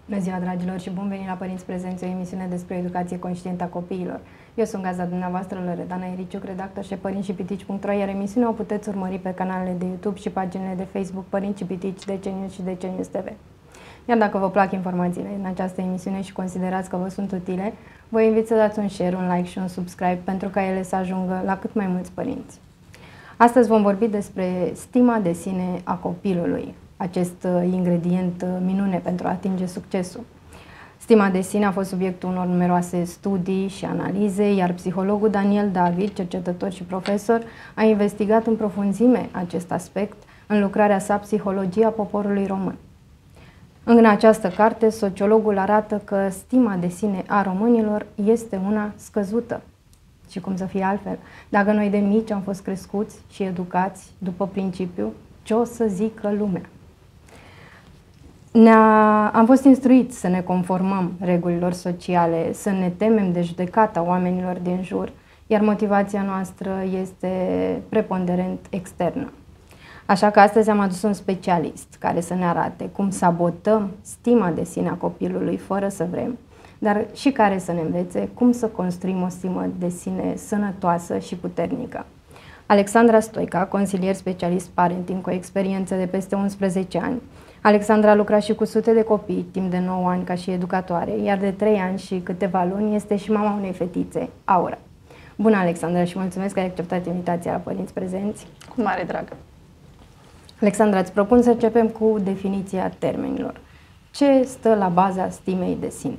Bună ziua, dragilor, și bun venit la Părinți Prezenți, o emisiune despre educație conștientă a copiilor. Eu sunt gazda dumneavoastră, Loredana Iriciuc, redactor șef părinți-și-pitici.ro, iar emisiunea o puteți urmări pe canalele de YouTube și paginile de Facebook Părinți și Pitici, DC News și DC News TV. Iar dacă vă plac informațiile în această emisiune și considerați că vă sunt utile, vă invit să dați un share, un like și un subscribe pentru ca ele să ajungă la cât mai mulți părinți. Astăzi vom vorbi despre stima de sine a copilului, acest ingredient minune pentru a atinge succesul. Stima de sine a fost subiectul unor numeroase studii și analize, iar psihologul Daniel David, cercetător și profesor, a investigat în profunzime acest aspect în lucrarea sa Psihologia poporului român. În această carte, sociologul arată că stima de sine a românilor este una scăzută. Și cum să fie altfel? Dacă noi de mici am fost crescuți și educați după principiu, ce o să zică lumea? Am fost instruiți să ne conformăm regulilor sociale, să ne temem de judecata oamenilor din jur, iar motivația noastră este preponderent externă. Așa că astăzi am adus un specialist care să ne arate cum sabotăm stima de sine a copilului fără să vrem, dar și care să ne învețe cum să construim o stimă de sine sănătoasă și puternică. Alexandra Stoica, consilier specialist parenting cu experiență de peste 11 ani. Alexandra a lucrat și cu sute de copii timp de 9 ani ca și educatoare, iar de 3 ani și câteva luni este și mama unei fetițe, Aura. Bună, Alexandra, și mulțumesc că ai acceptat invitația la Părinți Prezenți. Cu mare drag. Alexandra, îți propun să începem cu definiția termenilor. Ce stă la baza stimei de sine?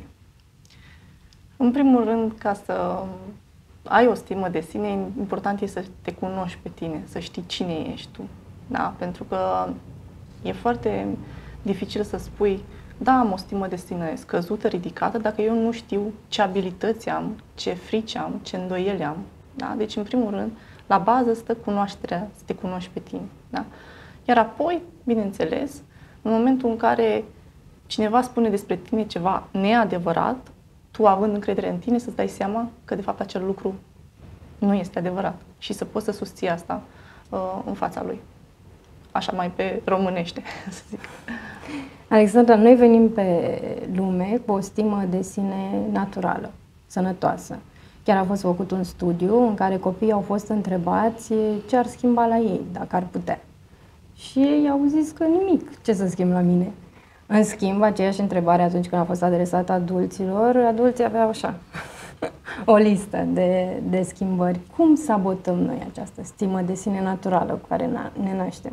În primul rând, ca să ai o stimă de sine, important este să te cunoști pe tine, să știi cine ești tu. Da? Pentru că e foarte dificil să spui, da, am o stimă de sine scăzută, ridicată, dacă eu nu știu ce abilități am, ce frici am, ce îndoieli am. Da? Deci, în primul rând, la bază stă cunoașterea, să te cunoști pe tine. Da? Iar apoi, bineînțeles, în momentul în care cineva spune despre tine ceva neadevărat, tu, având încredere în tine, să-ți dai seama că, de fapt, acel lucru nu este adevărat și să poți să susții asta în fața lui. Așa mai pe românește, să zic. Alexandra, noi venim pe lume cu o stimă de sine naturală, sănătoasă. Chiar a fost făcut un studiu în care copiii au fost întrebați ce ar schimba la ei, dacă ar putea. Și ei au zis că nimic, ce să schimb la mine. În schimb, aceeași întrebare atunci când a fost adresată adulților, adulții aveau așa, o listă de schimbări. Cum sabotăm noi această stimă de sine naturală cu care ne naștem?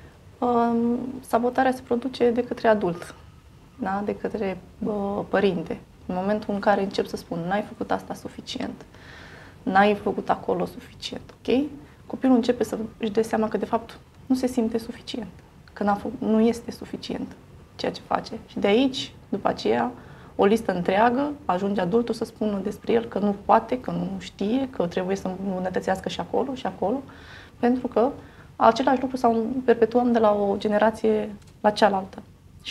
Sabotarea se produce de către adult, da? De către părinte. În momentul în care încep să spun, n-ai făcut asta suficient, n-ai făcut acolo suficient, ok? Copilul începe să își dea seama că, de fapt, nu se simte suficient, că nu este suficient ceea ce face. Și de aici, după aceea, o listă întreagă, ajunge adultul să spună despre el că nu poate, că nu știe, că trebuie să îmbunătățească și acolo și acolo, pentru că același lucru sau perpetuăm de la o generație la cealaltă.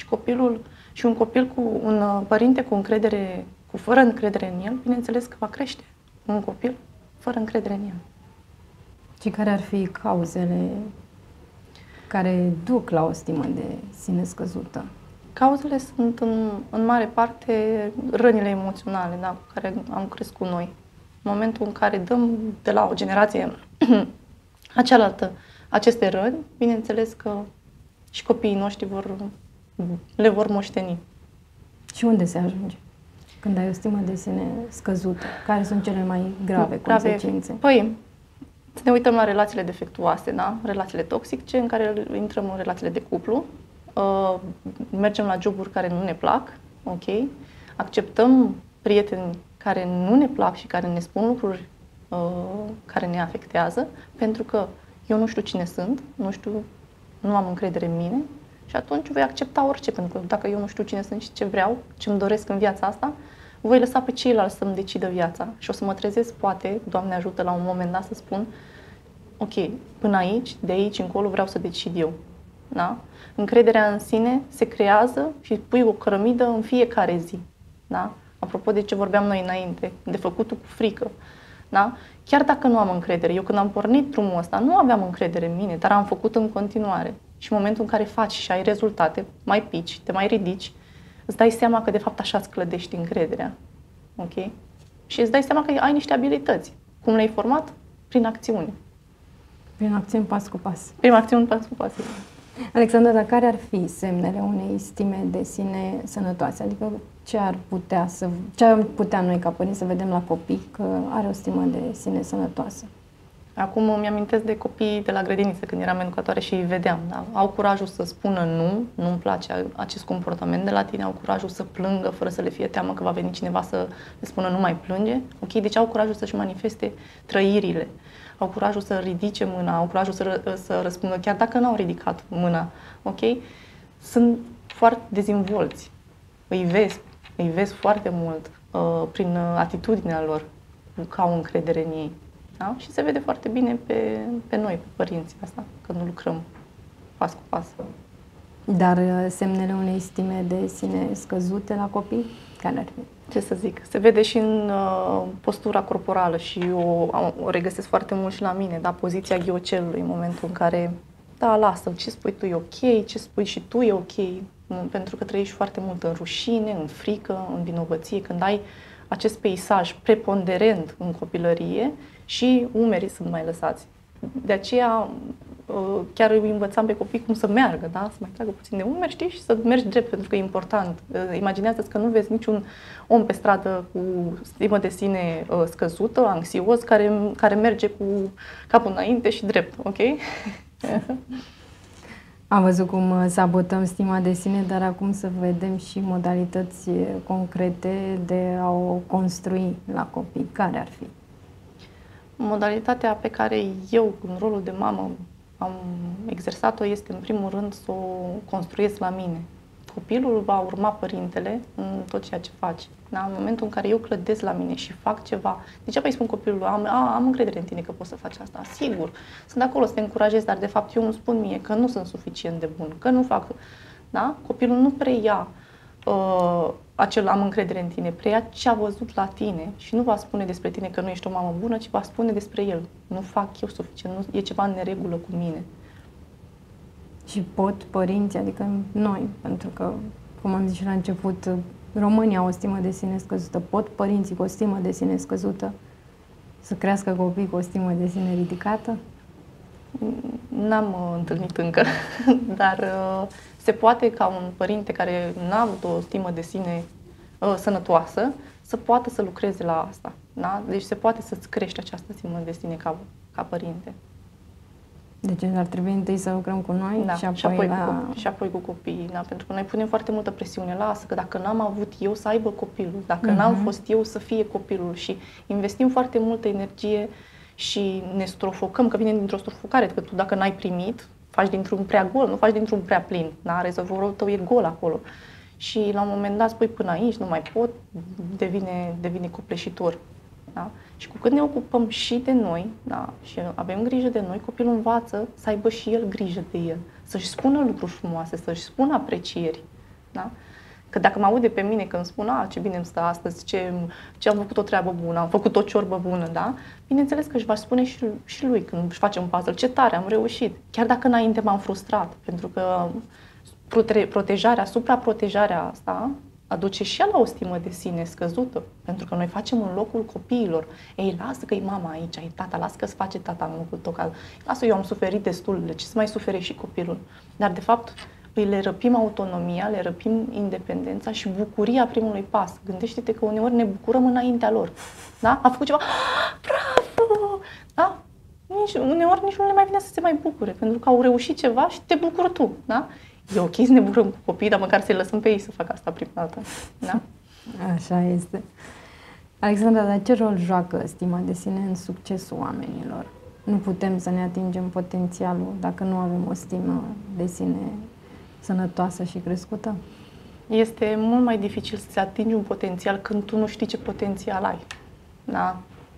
Și un copil cu un părinte fără încredere în el, bineînțeles că va crește un copil fără încredere în el. Și care ar fi cauzele care duc la o stimă de sine scăzută? Cauzele sunt în mare parte rănile emoționale, da, cu care am crescut noi. În momentul în care dăm de la o generație la cealaltă aceste răni, bineînțeles că și copiii noștri le vor moșteni. Și unde se ajunge când ai o stimă de sine scăzută? Care sunt cele mai grave consecințe? Păi, să ne uităm la relațiile defectuoase, da? Relațiile toxice, în care intrăm în relațiile de cuplu, mergem la joburi care nu ne plac, ok? Acceptăm prieteni care nu ne plac și care ne spun lucruri care ne afectează, pentru că eu nu știu cine sunt, nu am încredere în mine și atunci voi accepta orice, pentru că dacă eu nu știu cine sunt și ce vreau, ce îmi doresc în viața asta, voi lăsa pe ceilalți să-mi decidă viața și o să mă trezesc, poate, Doamne ajută, la un moment dat să spun, ok, până aici, de aici încolo vreau să decid eu. Da? Încrederea în sine se creează și pui o cărămidă în fiecare zi. Da? Apropo de ce vorbeam noi înainte, de făcutul cu frică. Da? Chiar dacă nu am încredere, eu când am pornit drumul ăsta, nu aveam încredere în mine, dar am făcut în continuare. Și în momentul în care faci și ai rezultate, mai pici, te mai ridici, îți dai seama că de fapt așa îți clădești încrederea. Ok? Și îți dai seama că ai niște abilități. Cum le-ai format? Prin acțiune. Prin acțiuni pas cu pas. Prin acțiuni pas cu pas. Alexandra, dar care ar fi semnele unei stime de sine sănătoase? Adică ce ar putea noi ca părinți să vedem la copii că are o stimă de sine sănătoasă? Acum îmi amintesc de copii de la grădiniță, când eram educatoare și îi vedeam. Da? Au curajul să spună nu-mi place acest comportament de la tine, au curajul să plângă fără să le fie teamă că va veni cineva să le spună nu mai plânge. Ok? Deci au curajul să-și manifeste trăirile, au curajul să ridice mâna, au curajul să răspundă chiar dacă n-au ridicat mâna. Ok? Sunt foarte dezvolți. Îi vezi foarte mult prin atitudinea lor, că au încredere în ei. Da? Și se vede foarte bine pe noi, pe părinții asta, când lucrăm pas cu pas. Dar semnele unei stime de sine scăzute la copii, care ar fi? Ce să zic, se vede și în postura corporală și o regăsesc foarte mult și la mine, da? Poziția ghiocelului, în momentul în care, da, lasă, ce spui tu e ok, ce spui și tu e ok, pentru că trăiești foarte mult în rușine, în frică, în vinovăție, când ai acest peisaj preponderent în copilărie și umerii sunt mai lăsați. De aceea chiar îi învățam pe copii cum să meargă, da? Să mai tragă puțin de umeri, știi? Și să mergi drept, pentru că e important. Imaginează-ți că nu vezi niciun om pe stradă cu stimă de sine scăzută, anxios, care merge cu capul înainte și drept, ok? Am văzut cum sabotăm stima de sine, dar acum să vedem și modalități concrete de a o construi la copii. Care ar fi? Modalitatea pe care eu, în rolul de mamă, am exersat-o este, în primul rând, să o construiesc la mine. Copilul va urma părintele în tot ceea ce face. Da? În momentul în care eu clădesc la mine și fac ceva, degeaba îi spun copilului, am încredere în tine că poți să faci asta. Sigur, sunt acolo să te încurajez, dar de fapt eu îmi spun mie că nu sunt suficient de bun, că nu fac. Da? Copilul nu preia acel am încredere în tine, preia ce a văzut la tine și nu va spune despre tine că nu ești o mamă bună, ci va spune despre el. Nu fac eu suficient, nu, e ceva în neregulă cu mine. Și pot părinții, adică noi, pentru că, cum am zis și la început, România au o stimă de sine scăzută, pot părinții cu o stimă de sine scăzută să crească copii cu o stimă de sine ridicată? N-am întâlnit încă, dar se poate ca un părinte care n-a avut o stimă de sine sănătoasă să poată să lucreze la asta. Da? Deci se poate să-ți crești această stimă de sine ca părinte. Deci ar trebui întâi să lucrăm cu noi, da, și apoi cu copiii. Da? Pentru că noi punem foarte multă presiune. Lasă că dacă n-am avut eu să aibă copilul, dacă n-am fost eu să fie copilul, și investim foarte multă energie și ne strofocăm, că vine dintr-o strofocare, că tu dacă n-ai primit, faci dintr-un prea gol, nu faci dintr-un prea plin. Da? Rezervorul tău e gol acolo. Și la un moment dat spui până aici, nu mai pot, devine copleșitor. Da? Și cu cât ne ocupăm și de noi, da, și avem grijă de noi, copilul învață să aibă și el grijă de el, să-și spună lucruri frumoase, să-și spună aprecieri. Da? Că dacă mă aude pe mine când spun, ce bine îmi stă astăzi, ce am făcut o treabă bună, am făcut o ciorbă bună, da? Bineînțeles că își va spune și lui când își face un puzzle, ce tare, am reușit. Chiar dacă înainte m-am frustrat, pentru că supraprotejarea asta aduce și la o stimă de sine scăzută, pentru că noi facem în locul copiilor. Ei, lasă că e mama aici, e tata, lasă că-ți face tata în locul tău. Lasă, eu am suferit destul, ce să mai sufere și copilul. Dar, de fapt, le răpim autonomia, le răpim independența și bucuria primului pas. Gândește-te că uneori ne bucurăm înaintea lor. Da? A făcut ceva, bravo! Da? Uneori nici nu le mai vine să se mai bucure, pentru că au reușit ceva și te bucuri tu. Da? E ok să ne bucurăm cu copiii, dar măcar să-i lăsăm pe ei să facă asta prima dată. Da? Așa este. Alexandra, dar ce rol joacă stima de sine în succesul oamenilor? Nu putem să ne atingem potențialul dacă nu avem o stimă de sine sănătoasă și crescută? Este mult mai dificil să-ți atingi un potențial când tu nu știi ce potențial ai. Da?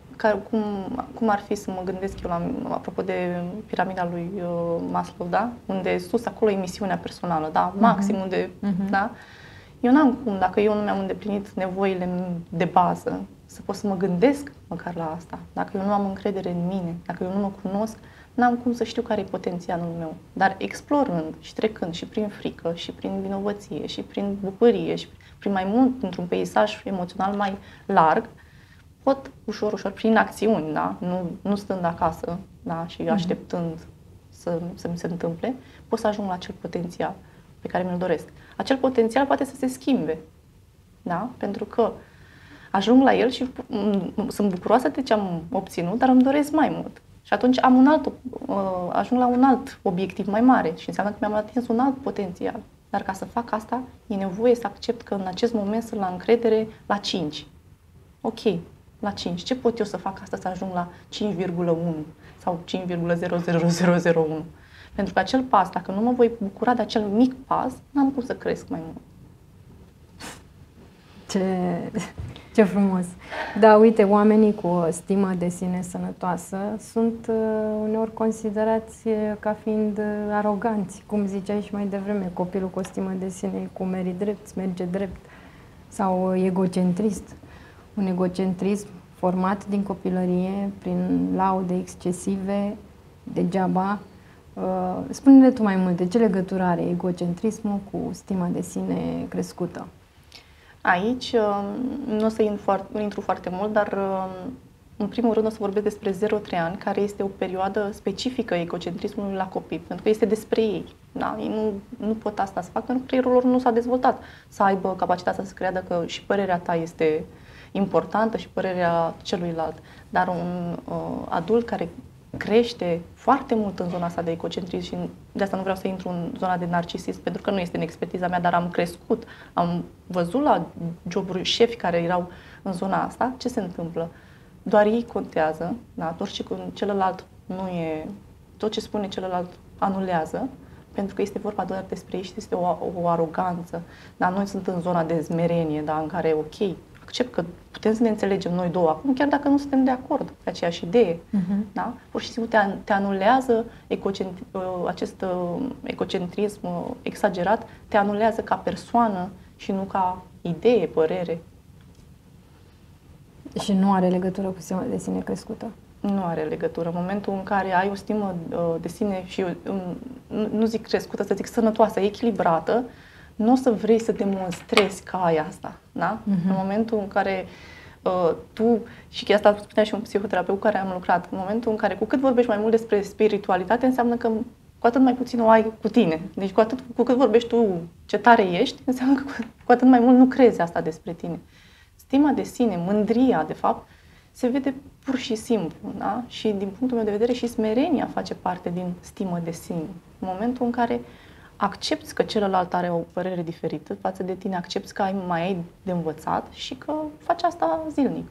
Cum ar fi să mă gândesc eu apropo de piramida lui Maslow, da? Unde sus acolo e misiunea personală, da? Maxim unde, da? Eu n-am cum, dacă eu nu mi-am îndeplinit nevoile de bază, să pot să mă gândesc măcar la asta. Dacă eu nu am încredere în mine, dacă eu nu mă cunosc, n-am cum să știu care e potențialul meu. Dar explorând și trecând și prin frică, și prin vinovăție, și prin bucurie, și prin mai mult, într-un peisaj emoțional mai larg, pot ușor, ușor, prin acțiuni, da? Nu stând acasă, da? Și așteptând să mi se întâmple, pot să ajung la acel potențial pe care mi-l doresc. Acel potențial poate să se schimbe, da? Pentru că ajung la el și sunt bucuroasă de ce am obținut, dar îmi doresc mai mult. Și atunci ajung la un alt obiectiv mai mare și înseamnă că mi-am atins un alt potențial. Dar ca să fac asta, e nevoie să accept că în acest moment sunt la încredere la 5. Ok, la 5. Ce pot eu să fac asta să ajung la 5,1 sau 5,00001? Pentru că acel pas, dacă nu mă voi bucura de acel mic pas, n-am cum să cresc mai mult. Ce frumos! Da, uite, oamenii cu o stimă de sine sănătoasă sunt uneori considerați ca fiind aroganți, cum ziceai și mai devreme, copilul cu o stimă de sine cu mergi drept, merge drept, sau egocentrist. Un egocentrism format din copilărie, prin laude excesive, degeaba. Spune-ne tu mai multe, ce legătură are egocentrismul cu stima de sine crescută? Aici nu o să intru foarte mult, dar în primul rând o să vorbesc despre 0-3 ani, care este o perioadă specifică egocentrismului la copii, pentru că este despre ei. Da? Ei nu pot asta să facă, pentru că creierul lor nu s-a dezvoltat să aibă capacitatea să creadă că și părerea ta este importantă și părerea celuilalt. Dar un adult care crește foarte mult în zona asta de egocentrism și de asta nu vreau să intru în zona de narcisism, pentru că nu este în expertiza mea, dar am crescut, am văzut la joburi șefi care erau în zona asta, ce se întâmplă? Doar ei contează, da? Tot ce celălalt nu e, tot ce spune celălalt anulează, pentru că este vorba doar despre ei și este o aroganță. Dar noi suntem în zona de smerenie, da? În care, ok, accept că putem să ne înțelegem noi două acum, chiar dacă nu suntem de acord pe aceeași idee. Da? Pur și simplu te anulează acest egocentrism exagerat, te anulează ca persoană și nu ca idee, părere. Și nu are legătură cu stima de sine crescută? Nu are legătură. În momentul în care ai o stimă de sine și nu zic crescută, să zic sănătoasă, echilibrată, nu o să vrei să demonstrezi că ai asta, da? În momentul în care tu, și asta spunea și un psihoterapeut cu care am lucrat, în momentul în care cu cât vorbești mai mult despre spiritualitate, înseamnă că cu atât mai puțin o ai cu tine. Deci cu cât vorbești tu ce tare ești, înseamnă că cu atât mai mult nu crezi asta despre tine. Stima de sine, mândria, de fapt, se vede pur și simplu, da? Și din punctul meu de vedere și smerenia face parte din stimă de sine. În momentul în care accepți că celălalt are o părere diferită față de tine, accepți că mai ai de învățat și că faci asta zilnic.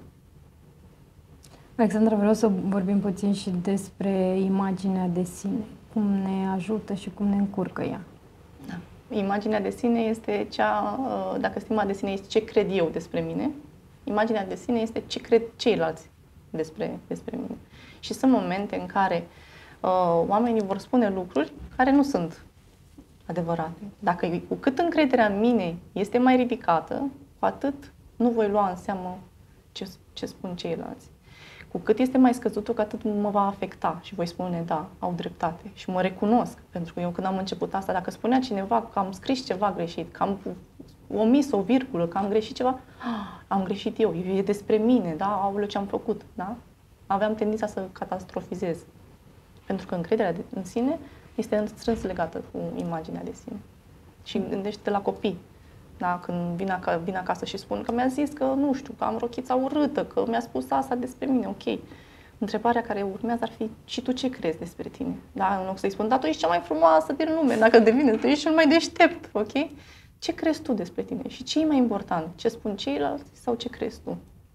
Alexandra, vreau să vorbim puțin și despre imaginea de sine. Cum ne ajută și cum ne încurcă ea? Da. Imaginea de sine este cea, dacă stima de sine este ce cred eu despre mine, imaginea de sine este ce cred ceilalți despre mine. Și sunt momente în care oamenii vor spune lucruri care nu sunt adevărate. Cu cât încrederea în mine este mai ridicată, cu atât nu voi lua în seamă ce spun ceilalți. Cu cât este mai scăzută, cu atât mă va afecta și voi spune, da, au dreptate. Și mă recunosc, pentru că eu când am început asta, dacă spunea cineva că am scris ceva greșit, că am omis o virgulă, că am greșit ceva, am greșit eu, e despre mine, da, aoleu, ce am făcut, da? Aveam tendința să catastrofizez. Pentru că încrederea în sine este strâns legată cu imaginea de sine. Și gândește-te la copii. Da? Când vin acasă și spun că mi-a zis că, nu știu, că am rochița urâtă, că mi-a spus asta despre mine, ok. Întrebarea care urmează ar fi, și tu ce crezi despre tine? Da? În loc să-i spun, da, tu ești cea mai frumoasă din lume, dacă devine, tu ești cel mai deștept, ok? Ce crezi tu despre tine? Și ce e mai important? Ce spun ceilalți sau ce crezi tu?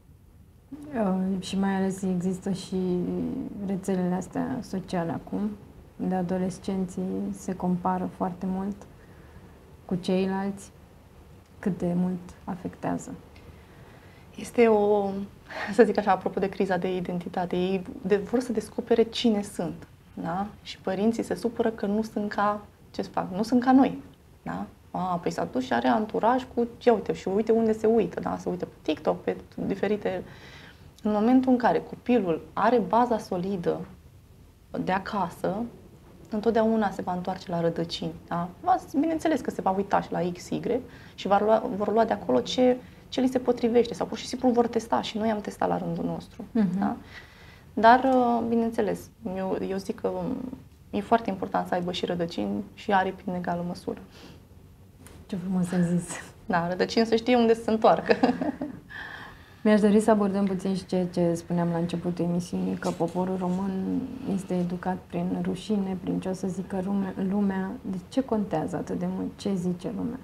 Și mai ales există și rețelele astea sociale acum, unde adolescenții se compară foarte mult cu ceilalți. Cât de mult afectează? Este să zic așa, apropo de criza de identitate, ei vor să descopere cine sunt, da? Și părinții se supără că nu sunt ca, ce să fac, nu sunt ca noi, da? Păi s-a dus și are anturaj cu, uite unde se uită, da? Se uită pe TikTok, pe diferite. În momentul în care copilul are baza solidă de acasă, întotdeauna se va întoarce la rădăcini. Da? Bineînțeles că se va uita și la XY și vor lua de acolo ce li se potrivește sau pur și simplu vor testa și noi am testat la rândul nostru. Da? Dar, bineînțeles, eu zic că e foarte important să aibă și rădăcini și aripi în egală măsură. Ce frumos ai zis! Da, rădăcini să știe unde să se întoarcă. Mi-aș dori să abordăm puțin și ceea ce spuneam la începutul emisiunii, că poporul român este educat prin rușine, prin ce o să zică lumea. De ce contează atât de mult? Ce zice lumea?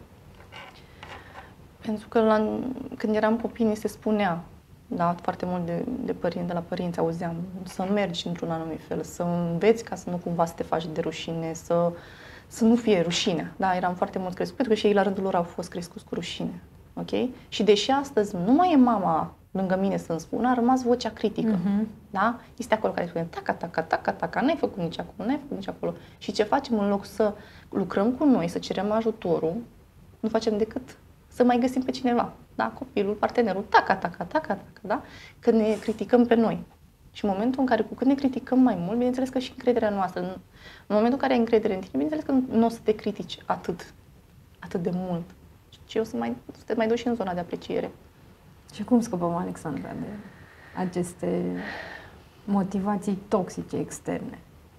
Pentru că când eram copii ni se spunea, da, foarte mult de la părinți auzeam, să mergi într-un anumit fel, să înveți ca să nu cumva să te faci de rușine, să nu fie rușinea. Da, eram foarte mult crescuți, pentru că și ei la rândul lor au fost crescuți cu rușine. Ok? Și deși astăzi nu mai e mama lângă mine să-mi spună, a rămas vocea critică. Da? Este acolo care spune taca, n-ai făcut nici acolo, n-ai făcut nici acolo. Și ce facem în loc să lucrăm cu noi, să cerem ajutorul, nu facem decât să mai găsim pe cineva. Da? Copilul, partenerul, taca, da? Că ne criticăm pe noi. Și în momentul în care, cu cât ne criticăm mai mult, bineînțeles că și încrederea noastră, în momentul în care ai încredere în tine, bineînțeles că nu o să te critici atât de mult. Și o să te mai duci și în zona de apreciere. Și cum scăpăm, Alexandra, de aceste motivații toxice externe?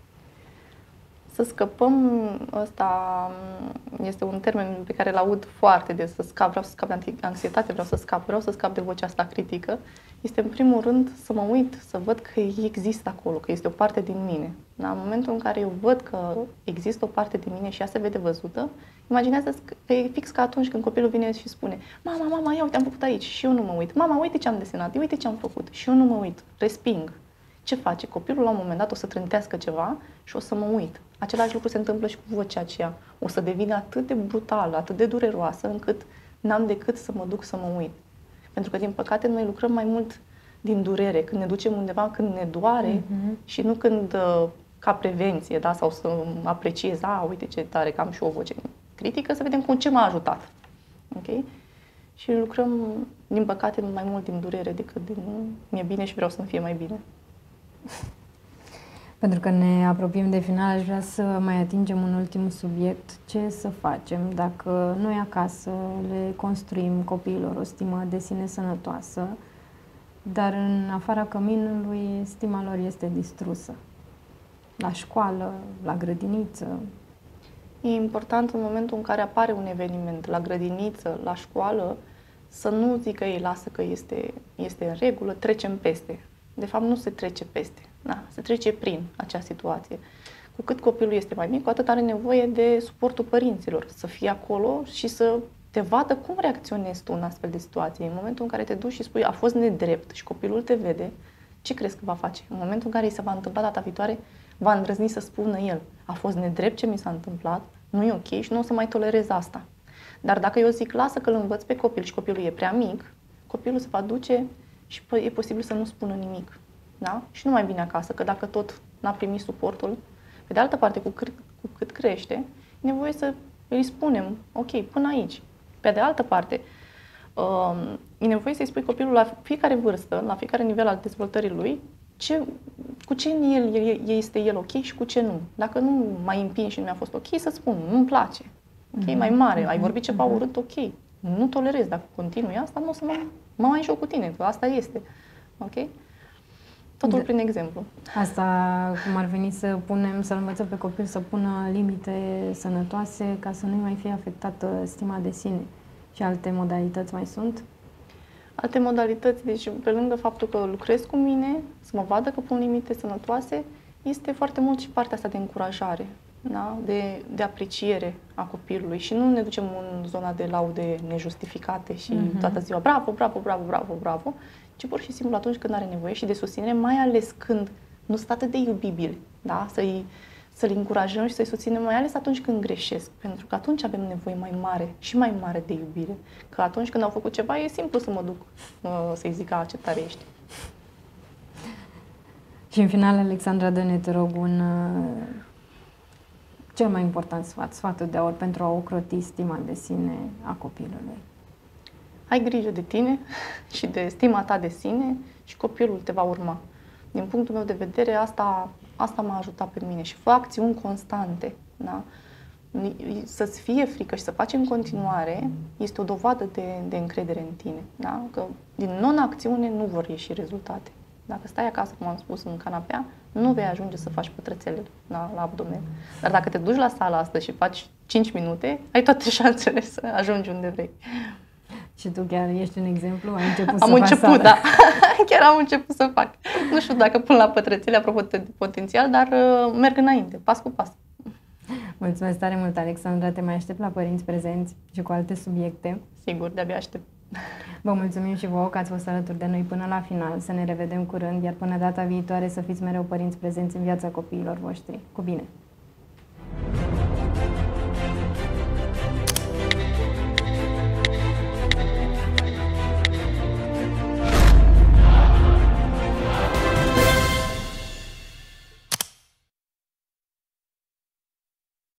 Să scăpăm, ăsta este un termen pe care îl aud foarte des, vreau să scap de anxietate, vreau să scap de vocea asta critică. Este în primul rând să mă uit, să văd că există acolo, că este o parte din mine. Da? În momentul în care eu văd că există o parte din mine și ea se vede văzută, imaginează că e fix ca atunci când copilul vine și spune: Mama, ia uite, am făcut aici și eu nu mă uit. Mama, uite ce am desenat, uite ce am făcut și eu nu mă uit. Resping. Ce face? Copilul la un moment dat o să trântească ceva și o să mă uit. Același lucru se întâmplă și cu vocea aceea. O să devină atât de brutală, atât de dureroasă, încât n-am decât să mă duc să mă uit. Pentru că, din păcate, noi lucrăm mai mult din durere, când ne ducem undeva, când ne doare și nu când, ca prevenție, da? Sau să apreciez, uite ce tare că am și o voce critică, să vedem cu ce m-a ajutat. Ok? Și lucrăm, din păcate, mai mult din durere decât din mi-e bine și vreau să-mi fie mai bine. Pentru că ne apropiem de final, aș vrea să mai atingem un ultim subiect. Ce să facem dacă noi acasă le construim copiilor o stimă de sine sănătoasă, dar în afara căminului stima lor este distrusă? La școală, la grădiniță? E important în momentul în care apare un eveniment, la grădiniță, la școală, să nu zică ei, lasă că este în regulă, trecem peste. De fapt, nu se trece peste. Da, se trece prin acea situație. Cu cât copilul este mai mic, cu atât are nevoie de suportul părinților, să fie acolo și să te vadă cum reacționezi tu în astfel de situație. În momentul în care te duci și spui: a fost nedrept și copilul te vede, ce crezi că va face? În momentul în care îi se va întâmpla data viitoare, va îndrăzni să spună el: a fost nedrept ce mi s-a întâmplat, nu e ok și nu o să mai tolerez asta. Dar dacă eu zic: lasă că îl învăț pe copil și copilul e prea mic, copilul se va duce și e posibil să nu spună nimic. Da? Și nu mai vine acasă, că dacă tot n-a primit suportul, pe de altă parte, cu cât crește, e nevoie să îi spunem: ok, până aici. Pe de altă parte, e nevoie să-i spui copilul la fiecare vârstă, la fiecare nivel al dezvoltării lui, cu ce în el este el ok și cu ce nu. Dacă nu mai împing și nu mi-a fost ok, să spun: nu-mi place. Ok, mai mare, ai vorbit ceva urât, ok. Nu tolerez, dacă continui asta, nu o să mă mai joc cu tine, că asta este. Ok? Totul prin exemplu. Asta cum ar veni să-l învățăm pe copil să pună limite sănătoase ca să nu mai fie afectată stima de sine. Și alte modalități mai sunt? Alte modalități, deci pe lângă faptul că lucrez cu mine, să mă vadă că pun limite sănătoase, este foarte mult și partea asta de încurajare, da? De apreciere a copilului și nu ne ducem în zona de laude nejustificate și toată ziua bravo, ci pur și simplu atunci când are nevoie și de susținere, mai ales când nu sunt atât de iubibili, da? Să-l încurajăm și să-i susținem, mai ales atunci când greșesc, pentru că atunci avem nevoie mai mare de iubire. Că atunci când au făcut ceva, e simplu să mă duc să-i zic: ce tare ești. Și în final, Alexandra, dă-ne, te rog, cel mai important sfatul de aur pentru a ocroti stima de sine a copilului. Ai grijă de tine și de stima ta de sine și copilul te va urma. Din punctul meu de vedere, asta Asta m-a ajutat pe mine și fă acțiuni constante. Da? Să-ți fie frică și să faci în continuare este o dovadă de încredere în tine. Da? Că din non-acțiune nu vor ieși rezultate. Dacă stai acasă, cum am spus, în canapea, nu vei ajunge să faci pătrățele la abdomen. Dar dacă te duci la sala asta și faci 5 minute, ai toate șansele să ajungi unde vrei. Și tu chiar ești un exemplu? Ai început Am să început, faci da. Chiar am început să fac. Nu știu dacă până la pătrățele, apropo de potențial, dar merg înainte, pas cu pas. Mulțumesc tare mult, Alexandra. Te mai aștept la Părinți Prezenți și cu alte subiecte. Sigur, de-abia aștept. Vă mulțumim și vouă că ați fost alături de noi până la final. Să ne revedem curând, iar până data viitoare să fiți mereu părinți prezenți în viața copiilor voștri. Cu bine!